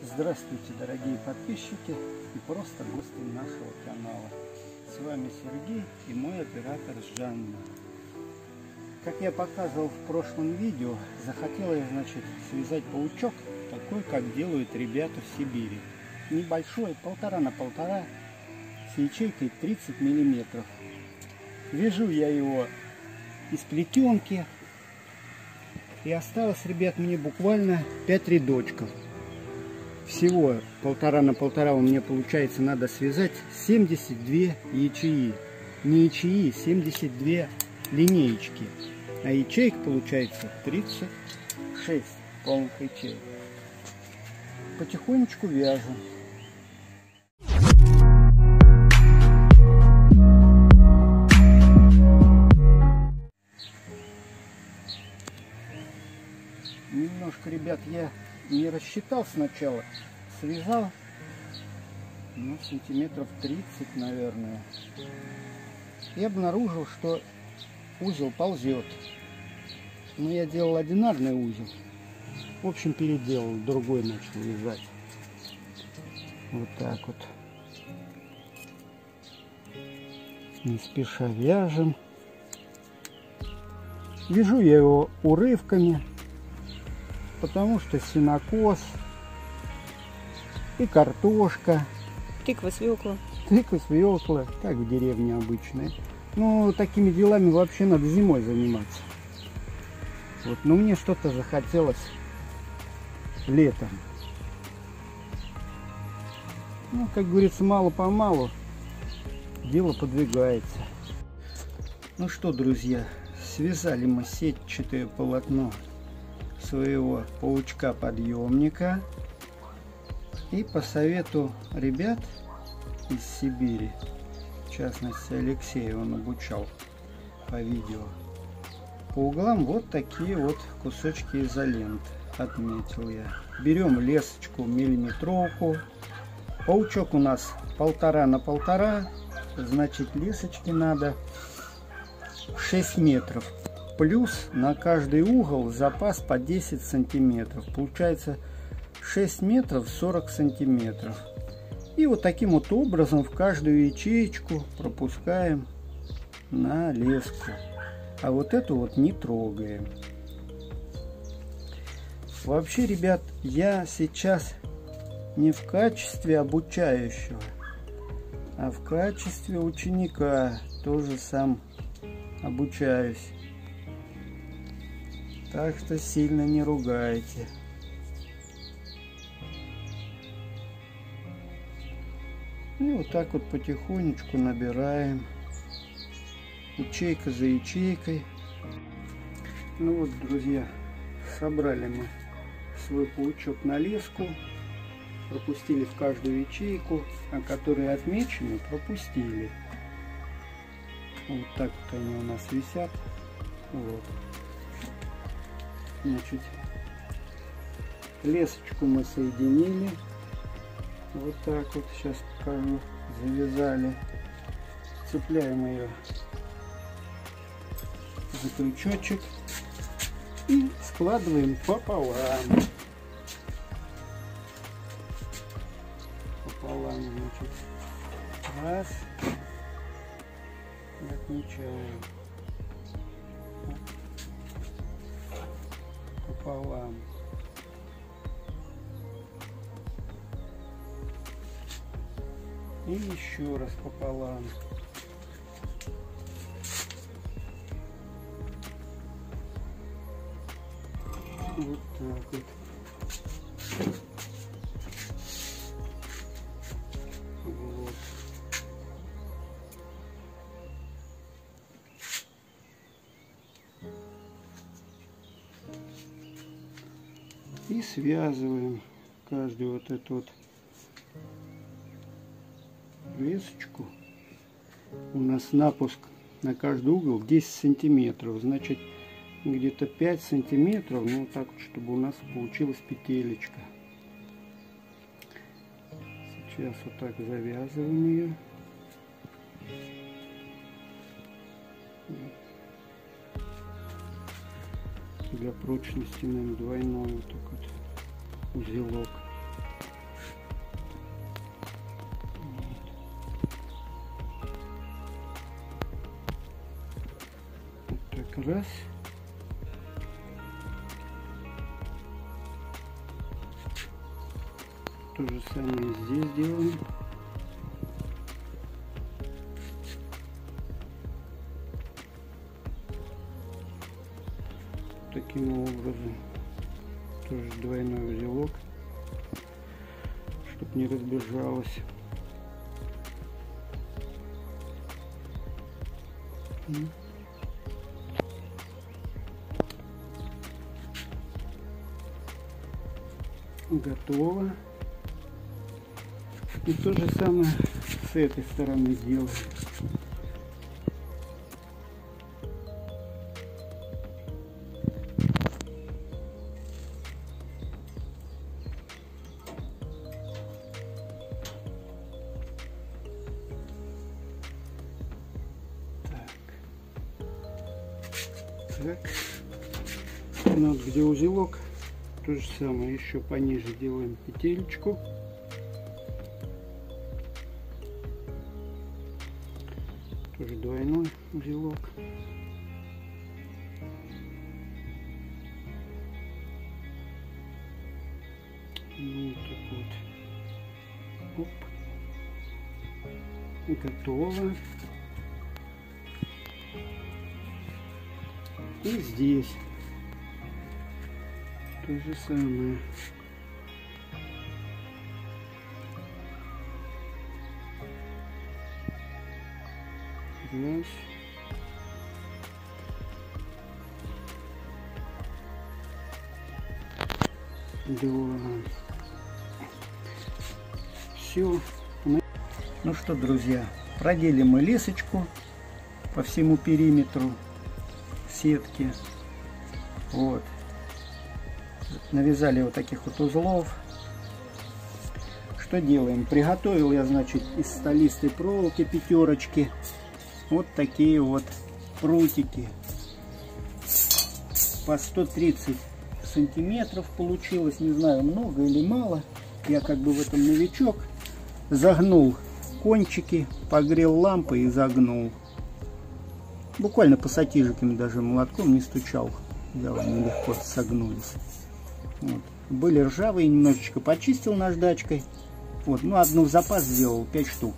Здравствуйте, дорогие подписчики и просто гости нашего канала. С вами Сергей и мой оператор Жанна. Как я показывал в прошлом видео, захотел я, связать паучок, такой, как делают ребята в Сибири. Небольшой, 1,5 на 1,5, с ячейкой 30 миллиметров. Вяжу я его из плетенки. И осталось, ребят, мне буквально 5 рядочков. Всего 1,5 на 1,5 у меня получается надо связать 72 ячеи. Не ячеи, 72 линеечки. А ячеек получается 36 полных ячеек. Потихонечку вяжу. Немножко, ребят, я не рассчитал сначала, связал, сантиметров 30, наверное, и обнаружил, что узел ползет. Но я делал одинарный узел, в общем, переделал, другой начал вязать. Вот так вот. Не спеша вяжем. Вяжу я его урывками, потому что сенокос и картошка. Тыква, свекла. Тыква, свекла, как в деревне обычная. Ну, такими делами вообще надо зимой заниматься. Вот, но мне что-то захотелось летом. Ну, как говорится, мало-помалу дело подвигается. Ну что, друзья, связали мы сетчатое полотно своего паучка-подъемника. И по совету ребят из Сибири, в частности Алексея, он обучал по видео, по углам вот такие вот кусочки изоленты отметил я. Берем лесочку миллиметровку. Паучок у нас 1,5 на 1,5, значит лесочки надо 6 метров. Плюс на каждый угол запас по 10 сантиметров. Получается 6 метров 40 сантиметров. И вот таким вот образом в каждую ячеечку пропускаем на леску. А вот эту вот не трогаем. Вообще, ребят, я сейчас не в качестве обучающего, а в качестве ученика. Тоже сам обучаюсь. Так что сильно не ругайте. И вот так вот потихонечку набираем, ячейка за ячейкой. Ну вот, друзья, собрали мы свой паучок на леску, пропустили в каждую ячейку, а которые отмечены, пропустили. Вот так вот они у нас висят. Вот. Значит, лесочку мы соединили. Вот так вот, сейчас покажу. Завязали. Цепляем ее за крючочек и складываем пополам. Пополам, значит. Раз. И отмечаем. Пополам. И еще раз пополам. Вот так вот. Вот. И связываем каждую вот эту вот лесочку. У нас напуск на каждый угол 10 сантиметров, значит где-то 5 сантиметров, ну так вот, чтобы у нас получилась петелечка. Сейчас вот так завязываем ее. Для прочности, наверное, двойной вот так вот узелок. Раз. То же самое здесь делаем. Таким образом. Тоже двойной узелок, чтобы не разбежалось. Готово. И то же самое с этой стороны делаем. Так. Ну, вот где узелок, то же самое, еще пониже делаем петелечку. Тоже двойной узелок. Ну, так вот. Оп. И готово. И здесь то же самое. Раз. Два. Все. Ну что, друзья, продели мы лесочку по всему периметру сетки. Вот. Навязали вот таких вот узлов. Что делаем? Приготовил я, значит, из столистой проволоки пятерочки вот такие вот прутики. По 130 сантиметров получилось. Не знаю, много или мало. Я как бы в этом новичок. Загнул кончики, погрел лампы и загнул. Буквально пассатижиками, даже молотком не стучал. Взял, они легко согнулись. Вот. Были ржавые, немножечко почистил наждачкой. Вот, ну одну в запас сделал, 5 штук.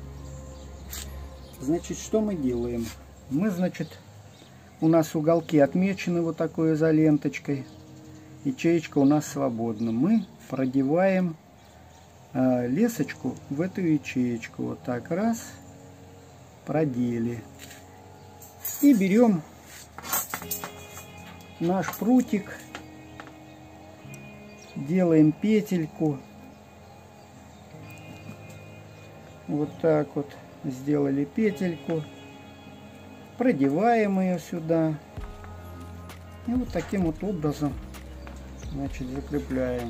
Значит, что мы делаем? Мы, значит, у нас уголки отмечены вот такой изоленточкой. Ячеечка у нас свободна. Мы продеваем лесочку в эту ячеечку. Вот так, раз, продели. И берем наш прутик, делаем петельку. Вот так вот сделали петельку, продеваем ее сюда и вот таким вот образом, значит, закрепляем.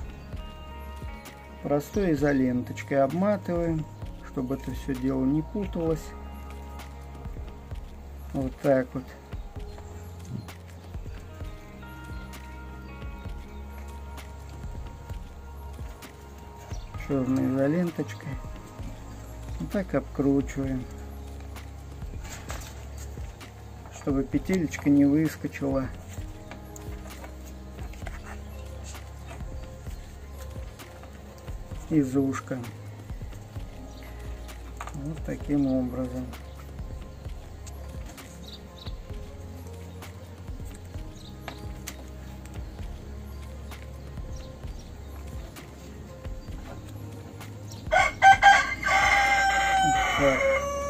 Простой изоленточкой обматываем, чтобы это все дело не путалось. Вот так вот. Черной изоленточкой. Вот так обкручиваем, чтобы петелечка не выскочила. Из ушка. Вот таким образом. Так.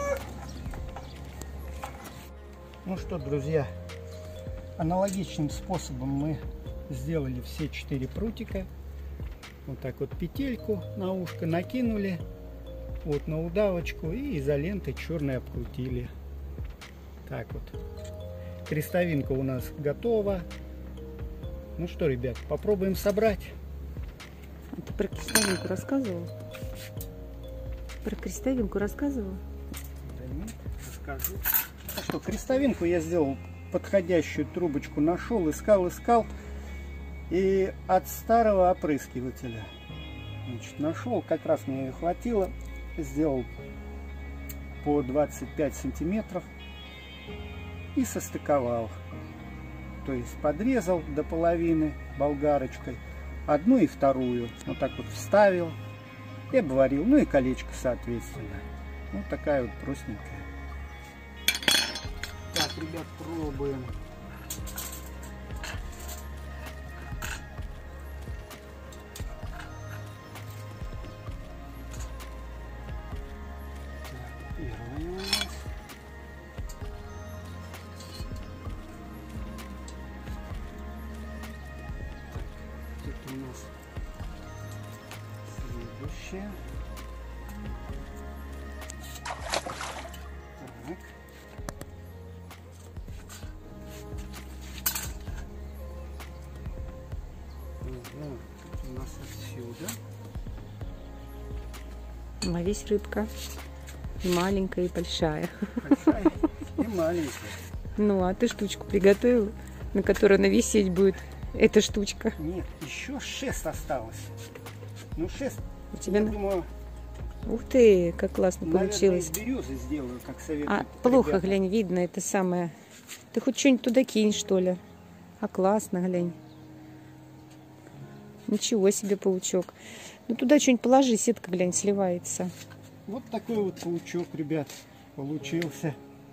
Ну что, друзья, аналогичным способом мы сделали все 4 прутика. Вот так вот петельку на ушко накинули, вот на удавочку, и изолентой черной обкрутили. Так вот. Крестовинка у нас готова. Ну что, ребят, попробуем собрать. Ты про крестовинку рассказывал? Про крестовинку рассказывал? Да нет, расскажу. Ну что, крестовинку я сделал, подходящую трубочку нашел, искал. И от старого опрыскивателя, значит, нашел, как раз мне ее хватило, сделал по 25 сантиметров. и состыковал. То есть подрезал до половины болгарочкой, одну и вторую. Вот так вот вставил и обварил. Ну и колечко соответственно. Вот такая вот простенькая. Так, ребят, пробуем. Первая у нас. Так, это у нас следующая. Так. Угу. Это у нас отсюда. Весь рыбка. И маленькая, и большая. Большая и маленькая. Ну, а ты штучку приготовил, на которой нависеть будет эта штучка? Нет, еще 6 осталось. Ну, 6, У тебя... я думаю, Ух ты, как классно наверное, получилось. из березы сделаю, как советуют А плохо, ребята. глянь, видно это самое. Ты хоть что-нибудь туда кинь, что ли? А классно, глянь. Ничего себе паучок. Ну туда что-нибудь положи, сетка, глянь, сливается. Вот такой вот паучок, ребят, получился.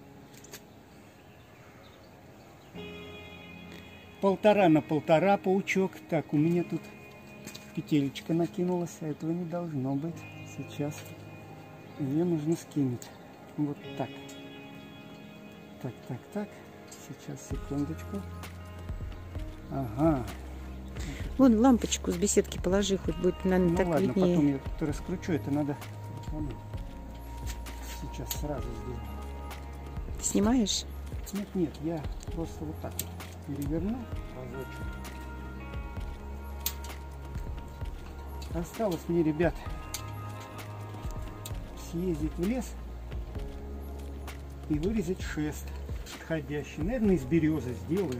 1,5 на 1,5 паучок. Так, у меня тут петелечка накинулась, а этого не должно быть. Сейчас ее нужно скинуть. Вот так. Так. Сейчас, секундочку. Ага. Вон лампочку с беседки положи, хоть будет, наверное, Ну так ладно, виднее. потом я тут раскручу, это надо. Сейчас сразу сделаю. Ты снимаешь? Нет, я просто вот так вот переверну разочек. Осталось мне, ребят, съездить в лес и вырезать шест подходящий. Наверное, из березы сделаю.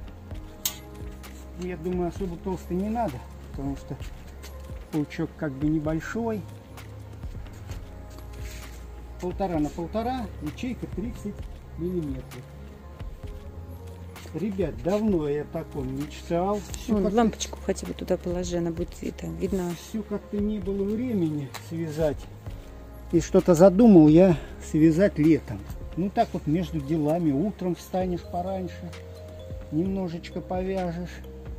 Я думаю, особо толстый не надо, потому что паучок как бы небольшой. 1,5 на 1,5, ячейка 30 миллиметров. Ребят, давно я о таком мечтал. Вон, лампочку хотя бы туда положи, она будет это, видна. Все как-то не было времени связать. И что-то задумал я связать летом. Ну так вот между делами. Утром встанешь пораньше, немножечко повяжешь.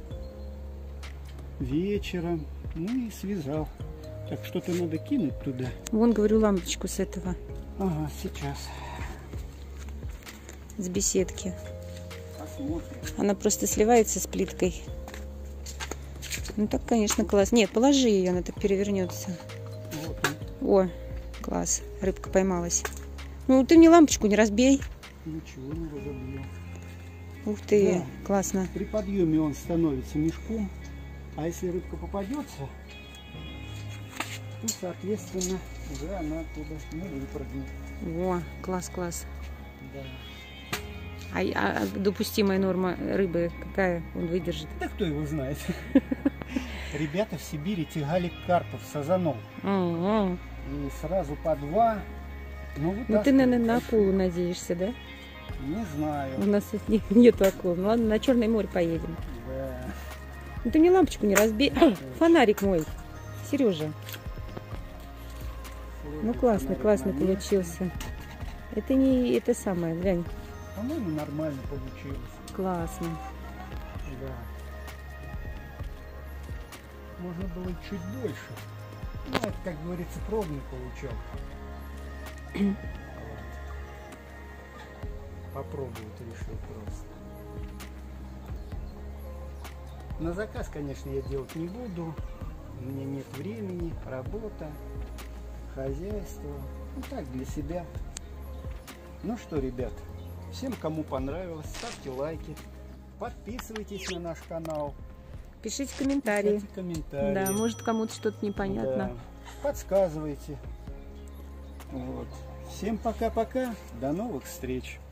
Вечером. Ну и связал. Так, что-то надо кинуть туда. Вон, говорю, лампочку с этого, Ага, сейчас. с беседки. Посмотрим. Она просто сливается с плиткой. Ну так, конечно, класс. Нет, положи ее, она так перевернется. Вот он. О, класс, рыбка поймалась. Ну ты мне лампочку не разбей. Ничего не разобью. Ух ты, Да. классно. При подъеме он становится мешком. А если рыбка попадется, то, соответственно, уже она оттуда не выпрыгнет. О, класс. Да. А допустимая норма рыбы какая он выдержит? Да кто его знает. Ребята в Сибири тягали карпов, сазанов. Ага. И сразу по 2. Ну ты, наверное, на акулу надеешься, да? Не знаю. У нас нету акул. Ну ладно, на Черное море поедем. Да. Ну ты мне лампочку не разбей. Фонарик мой. Сережа. Ну классно получился. Это не это самое, глянь. По-моему, нормально получилось. Классно. Да. Можно было чуть больше. Ну, это, как говорится, пробный паучок. Вот. Попробовать решил просто. На заказ, конечно, я делать не буду. У меня нет времени, работа, хозяйство. Ну так, для себя. Ну что, ребят, всем, кому понравилось, ставьте лайки, подписывайтесь на наш канал. Пишите комментарии. Пишите комментарии. Да, может кому-то что-то непонятно. Да. Подсказывайте. Вот. Всем пока-пока. До новых встреч.